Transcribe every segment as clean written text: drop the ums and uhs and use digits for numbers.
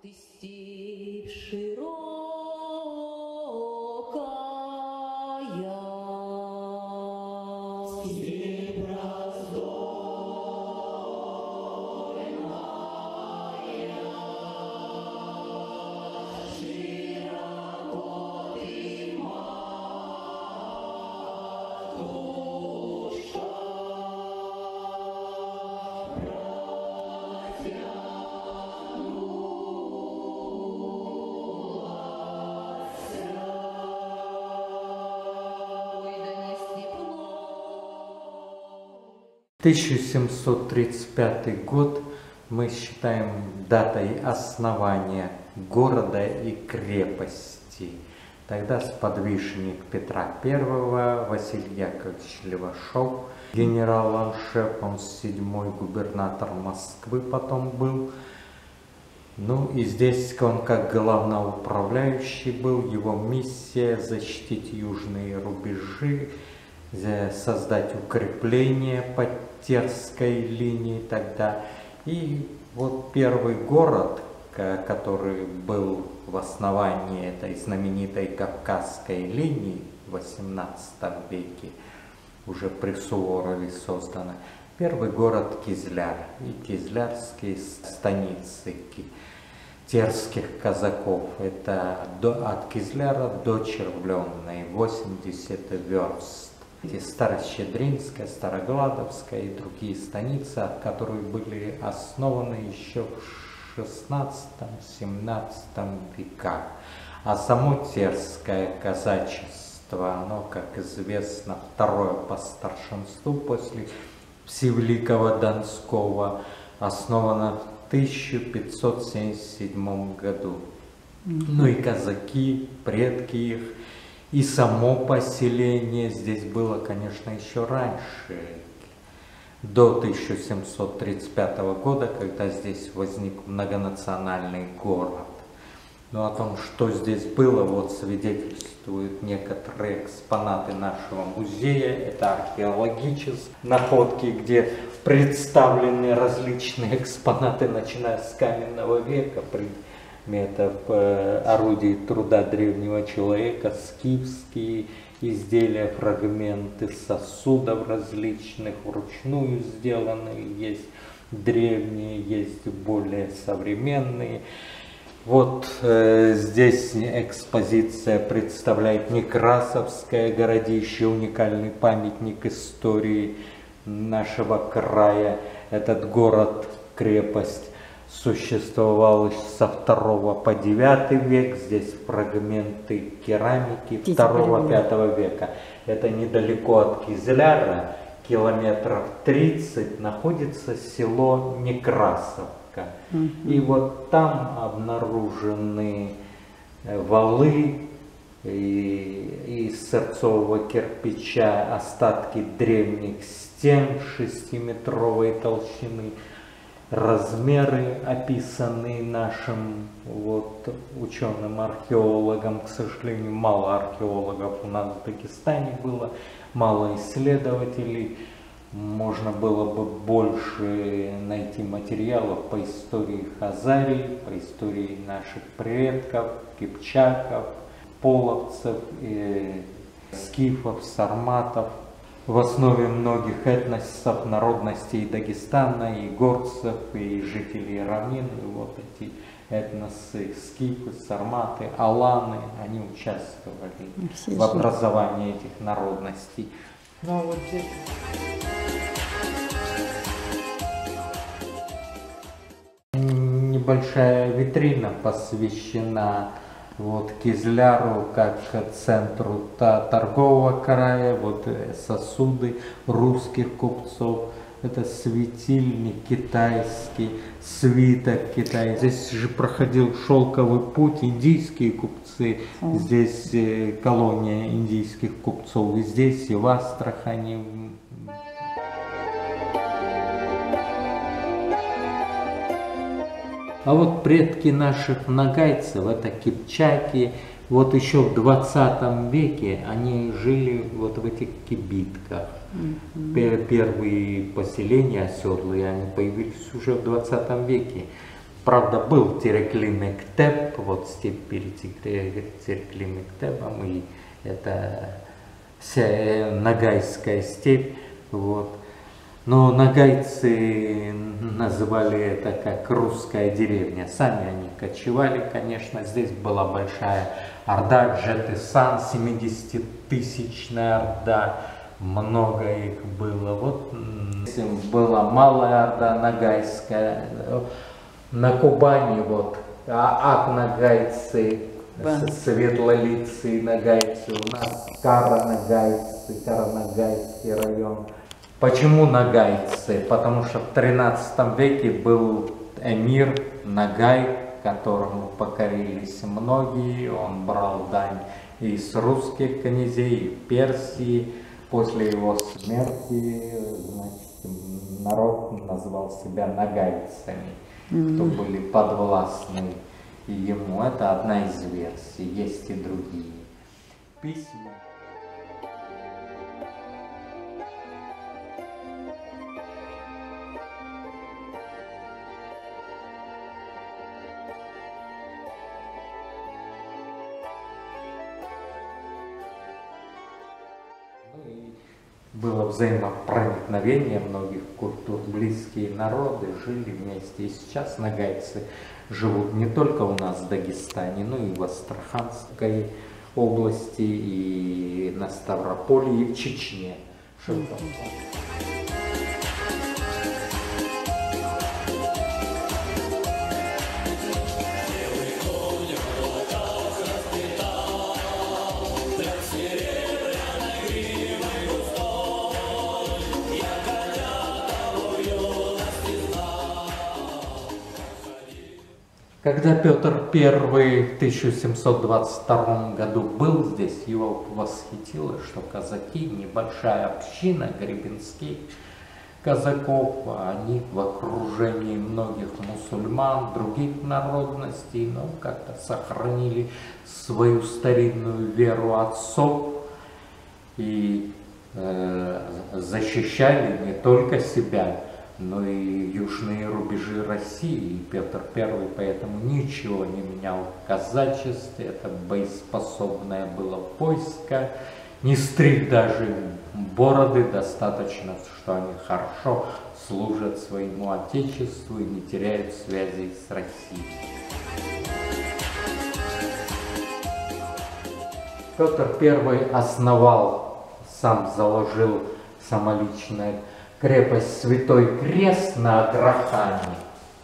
Ты степь широкая, степь раздольная, широко ты, матушка, ой, да не степло. 1735 год мы считаем датой основания города и крепости. Тогда сподвижник Петра I, Василий Яковлевич Левашов, генерал-аншеф, он 7-й губернатор Москвы потом был. Ну и здесь он как главноуправляющий был, его миссия защитить южные рубежи, создать укрепление по Терской линии тогда. И вот первый город, который был в основании этой знаменитой Кавказской линии в 18 веке, уже при Суворове создана, первый город Кизляр и кизлярские станицы терских казаков. Это от Кизляра до Червленной 80 верст. Старощедринская, Старогладовская и другие станицы, которые были основаны еще в 16-17 веках. А само Терское казачество, оно, как известно, второе по старшинству после Всевеликого Донского, основано в 1577 году. Ну и казаки, предки их, и само поселение здесь было, конечно, еще раньше, до 1735 года, когда здесь возник многонациональный город. Но о том, что здесь было, вот свидетельствуют некоторые экспонаты нашего музея. Это археологические находки, где представлены различные экспонаты, начиная с каменного века, предметов орудий труда древнего человека, скифские изделия, фрагменты сосудов различных, вручную сделанные, есть древние, есть более современные. Вот здесь экспозиция представляет Некрасовское городище, уникальный памятник истории нашего края. Этот город-крепость существовал со 2 по 9 век. Здесь фрагменты керамики 2-5 века. Это недалеко от Кизляра, километров 30, находится село Некрасов. И вот там обнаружены валы из сырцового кирпича, остатки древних стен 6-метровой толщины, размеры, описанные нашим вот ученым-археологам. К сожалению, мало археологов у нас в Дагестане было, мало исследователей. Можно было бы больше найти материалов по истории Хазарии, по истории наших предков, кипчаков, половцев, скифов, сарматов. В основе многих этносов, народностей Дагестана, и горцев, и жителей равнин, и вот эти этносы, скифы, сарматы, аланы, они участвовали в образовании этих народностей. Ну вот здесь... Небольшая витрина посвящена вот Кизляру как центру торгового края, вот сосуды русских купцов, это светильник китайский, свиток китайский. Здесь же проходил шелковый путь, индийские купцы, здесь колония индийских купцов, и здесь, и в Астрахани. А вот предки наших нагайцев, это кипчаки, вот еще в 20 веке они жили вот в этих кибитках. Первые поселения оседлые, они появились уже в 20 веке. Правда, был Тереклимектеп, вот степь перед Тереклимектепом, и это вся Ногайская степь, вот. Но ногайцы называли это как русская деревня. Сами они кочевали, конечно. Здесь была большая орда, Джетисан, 70-тысячная орда. Много их было. Вот была малая орда ногайская. На Кубани вот ак-ногайцы, светлолицые ногайцы. У нас Кара-ногайцы, Караногайский район. Почему ногайцы? Потому что в 13 веке был эмир Ногай, которому покорились многие. Он брал дань и с русских князей, и Персии. После его смерти, значит, народ назвал себя ногайцами, кто были подвластны ему. Это одна из версий, есть и другие. Письма. Было взаимопроникновение многих культур, близкие народы жили вместе. И сейчас ногайцы живут не только у нас в Дагестане, но и в Астраханской области, и на Ставрополье, и в Чечне. Когда Петр I в 1722 году был здесь, его восхитило, что казаки, небольшая община гребенских казаков, они в окружении многих мусульман, других народностей, но как-то сохранили свою старинную веру отцов и защищали не только себя, но и южные рубежи России. И Петр I поэтому ничего не менял в казачестве, это боеспособное было войско, не стриг даже бороды, достаточно, что они хорошо служат своему отечеству и не теряют связей с Россией. Петр I основал, сам заложил самолично крепость Святой Крест на Аграхане,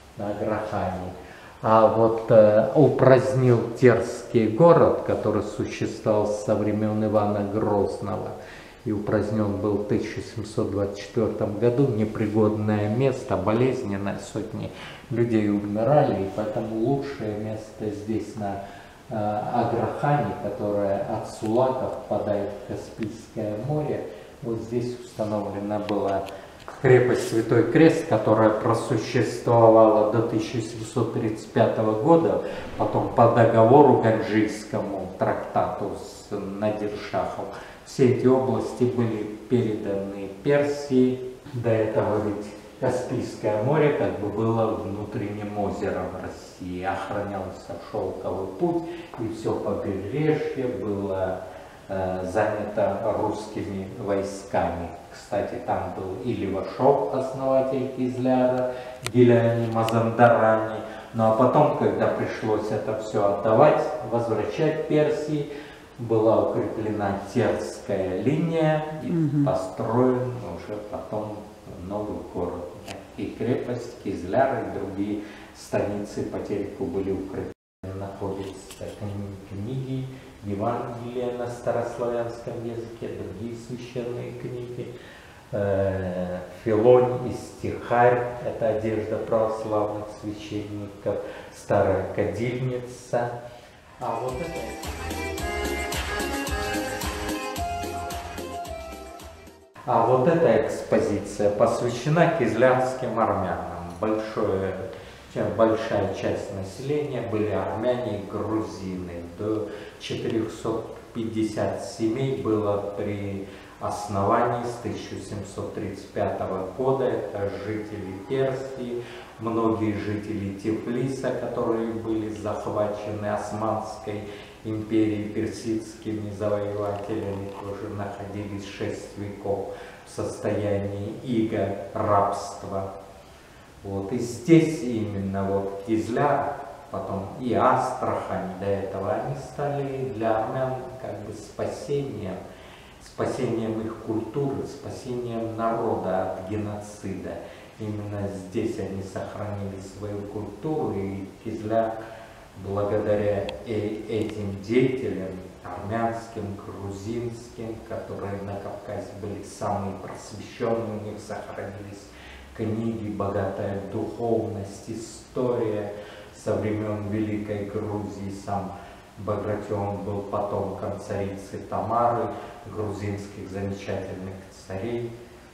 а вот упразднил Терский город, который существовал со времен Ивана Грозного, и упразднен был в 1724 году, непригодное место, болезненное, сотни людей умирали, и поэтому лучшее место здесь на Аграхане, которое от Сулака впадает в Каспийское море. Вот здесь установлена была крепость Святой Крест, которая просуществовала до 1735 года, потом по договору Ганжийскому, трактату с Надир-Шахом, все эти области были переданы Персии. До этого ведь Каспийское море как бы было внутренним озером России, охранялся шелковый путь, и все побережье было занято русскими войсками. Кстати, там был и Левашов, основатель Кизляра, Гиляни, Мазандарани. Ну а потом, когда пришлось это все отдавать, возвращать Персии, была укреплена Терская линия и построен уже потом новый город. И крепость Кизляр, и другие станицы по Тереку были укреплены. Находятся книги, Евангелие на старославянском языке, другие священные книги, Филонь и Стихарь, это одежда православных священников, старая кадильница. А вот эта экспозиция посвящена кизлярским армянам. Большая часть населения были армяне и грузины. До 450 семей было при оснований с 1735 года. Это жители Персии, многие жители Тифлиса, которые были захвачены Османской империей, персидскими завоевателями, тоже находились 6 веков в состоянии иго, рабства. Вот. И здесь именно вот Кизляр, потом и Астрахань до этого, они стали для армян как бы спасением их культуры, спасением народа от геноцида. Именно здесь они сохранили свою культуру, и Кизляр благодаря этим деятелям, армянским, грузинским, которые на Кавказе были самые просвещенные, у них сохранились книги, богатая духовность, история со времен Великой Грузии. Сам Багратион был потомком царицы Тамары, грузинских замечательных царей.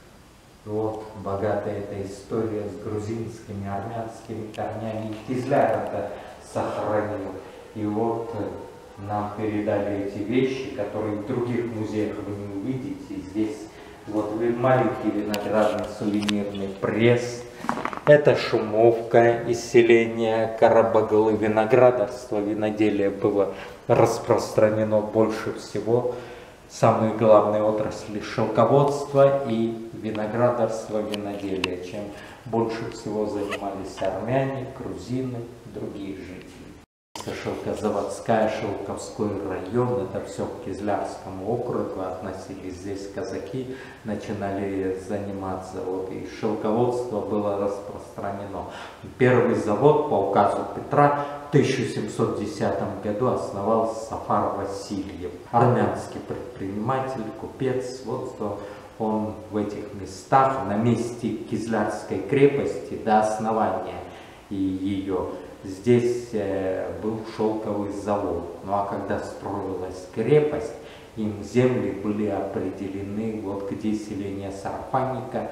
Вот, богатая эта история с грузинскими, армянскими корнями. И Кизляр это сохранил. И вот нам передали эти вещи, которые в других музеях вы не увидите. Здесь вот маленький виноградный сувенирный пресс. Это Шумовка из селения Карабаглы. Виноградарство, виноделие было распространено больше всего. Самые главные отрасли — шелководство и виноградарство, виноделие. Чем больше всего занимались армяне, грузины, другие жители. Шелкозаводская, Шелковской район, это все к Кизлярскому округу относились. Здесь казаки начинали заниматься, вот, и шелководство было распространено. Первый завод по указу Петра в 1710 году основал Сафар Васильев, армянский предприниматель, купец. Вот он в этих местах, на месте Кизлярской крепости до основания и ее, здесь был шелковый завод. Ну а когда строилась крепость, им земли были определены, вот где селение Сарпанника,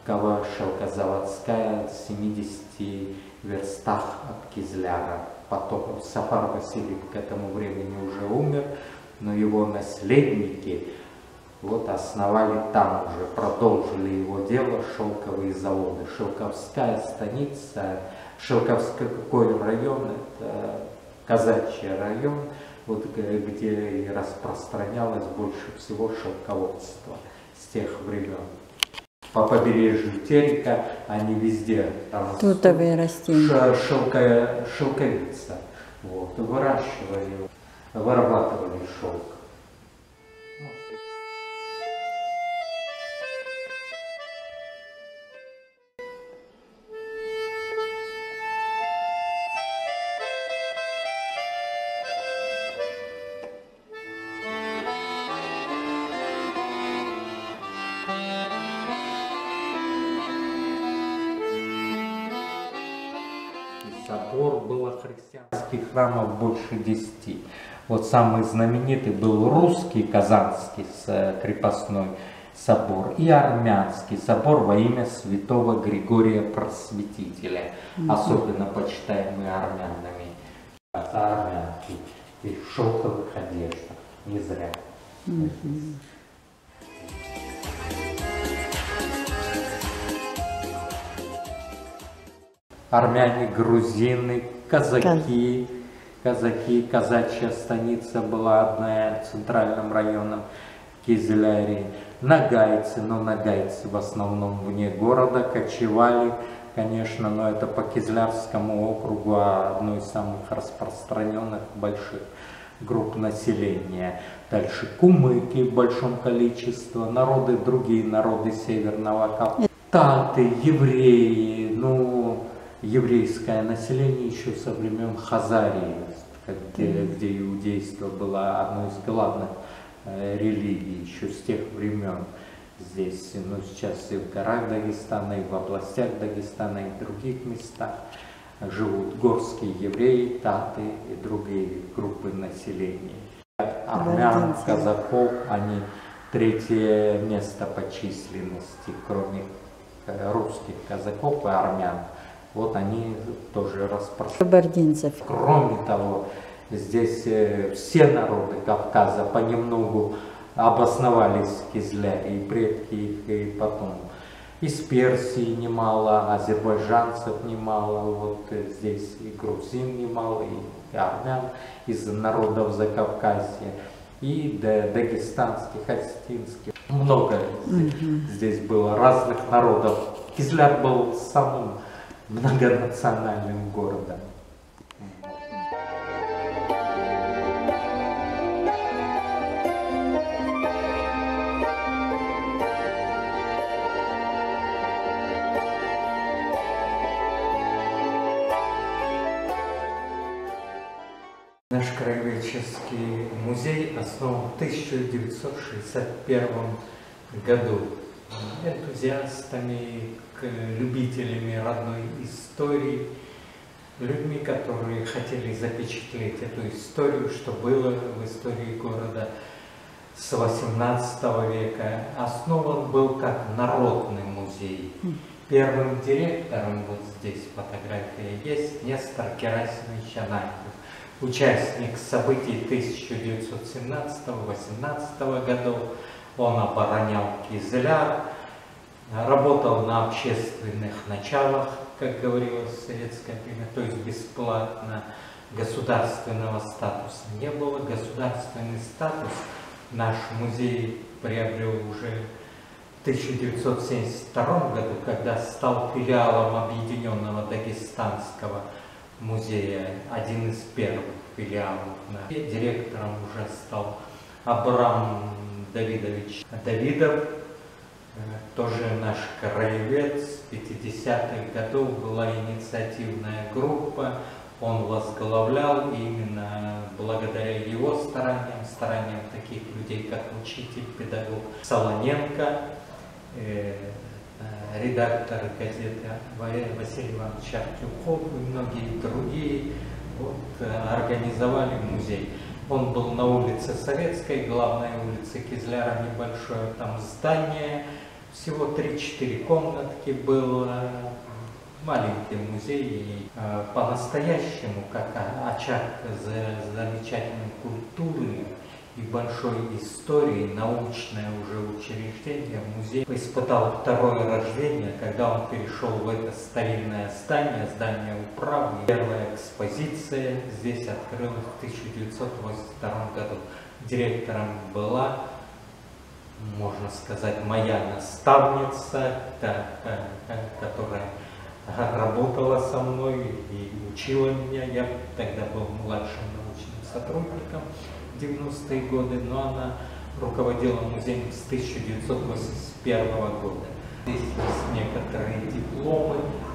шелкозаводская, в 70 верстах от Кизляра. Потом Сафар Васильев к этому времени уже умер, но его наследники вот основали там уже, продолжили его дело, шелковые заводы. Шелковская станица, Шелковской район, это казачий район, вот, где и распространялось больше всего шелководство с тех времен. По побережью Терека они везде растут. Тутовые растения. Шелковица. Вот, выращивали, вырабатывали шелк. Собор, было христианских храмов больше 10. Вот самый знаменитый был русский, Казанский крепостной собор, и армянский собор во имя святого Григория Просветителя, особенно почитаемый армянами. Армянки и в шелковых одеждах, не зря. Армяне, грузины, казаки, казачья станица была одна в центральном районе Кизляре, нагайцы, но нагайцы в основном вне города кочевали, конечно, но это по Кизлярскому округу одно из самых распространенных больших групп населения. Дальше кумыки в большом количестве, народы, другие народы Северного Кавказа, таты, евреи, ну, еврейское население еще со времен Хазарии, где иудейство было одной из главных религий еще с тех времен. Здесь, ну, сейчас и в горах Дагестана, и в областях Дагестана, и в других местах живут горские евреи, таты и другие группы населения. Армян, казаков, они третье место по численности, кроме русских казаков и армян. Вот они тоже распространяются. Кабардинцев. Кроме того, здесь все народы Кавказа понемногу обосновались в Кизляре, и предки их, и потом. Из Персии немало, азербайджанцев немало, вот здесь и грузин немало, и армян из народов Закавказья, и дагестанских, осетинских. Много здесь было разных народов. Кизляр был самым многонациональным городом. Наш краеведческий музей основан в 1961 году энтузиастами, любителями родной истории, людьми, которые хотели запечатлеть эту историю, что было в истории города с 18 века. Основан был как народный музей. Первым директором, вот здесь фотография есть, Нестор Герасимович Ананьев, участник событий 1917-18 годов. Он оборонял Кизляр, работал на общественных началах, как говорилось в советское время, то есть бесплатно. Государственного статуса не было. Государственный статус наш музей приобрел уже в 1972 году, когда стал филиалом Объединенного Дагестанского музея, один из первых филиалов. Директором уже стал Абрам Давидович Давидов, тоже наш краевед. С 50-х годов была инициативная группа, он возглавлял, и именно благодаря его стараниям таких людей, как учитель, педагог Солоненко, редактор газеты Василий Иванович Артюхов и многие другие организовали музей. Он был на улице Советской, главной улице Кизляра, небольшое там здание, всего 3-4 комнатки было, маленький музей, и по-настоящему как очаг замечательной культуры и большой истории, научное уже учреждение, музей испытал второе рождение, когда он перешел в это старинное здание управы. Первая экспозиция здесь открылась в 1982 году. Директором была, можно сказать, моя наставница, которая работала со мной и учила меня. Я тогда был младшим научным сотрудником в 90-е годы, но она руководила музеем с 1981 года. Здесь есть некоторые дипломы,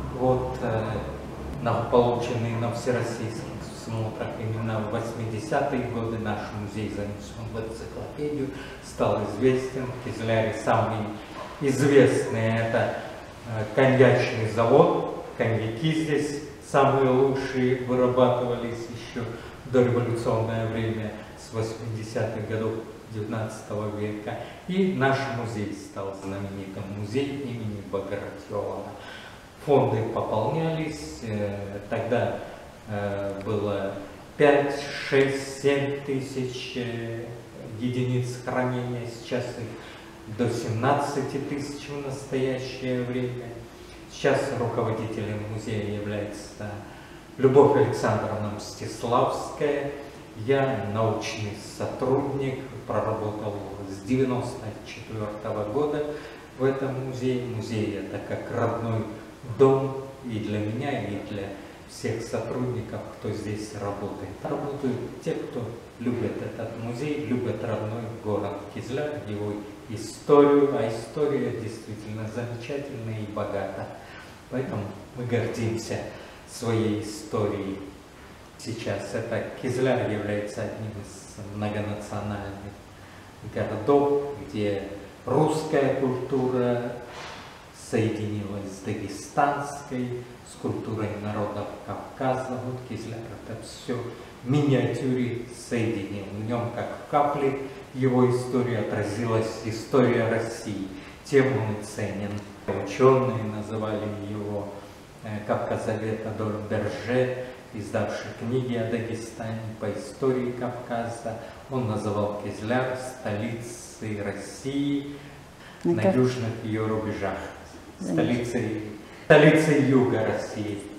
полученные на всероссийских смотрах. Именно в 80-е годы наш музей занесен в энциклопедию, стал известен. В Кизляре самый известный — это коньячный завод. Коньяки здесь самые лучшие вырабатывались еще в дореволюционное время, с 80-х годов 19 века. И наш музей стал знаменитым, музей имени Багратиона. Фонды пополнялись, тогда было 5, 6, 7 тысяч единиц хранения, сейчас их до 17 тысяч в настоящее время. Сейчас руководителем музея является Любовь Александровна Мстиславская. Я научный сотрудник, проработал с 1994 года в этом музее. Музей — это как родной дом и для меня, и для всех сотрудников, кто здесь работает. Работают те, кто любит этот музей, любит родной город Кизляр, его историю, а история действительно замечательная и богата. Поэтому мы гордимся своей историей. Сейчас это Кизляр является одним из многонациональных городов, где русская культура соединилась с дагестанской, с культурой народов Кавказа. Вот Кизляр — это все в миниатюре соединил. В нем, как в капле, его история отразилась, история России. Тем он и ценен. Ученые называли его Кавказовед Адольф Берже, издавший книги о Дагестане по истории Кавказа. Он называл Кизляр столицей России на южных ее рубежах, столицей юга России.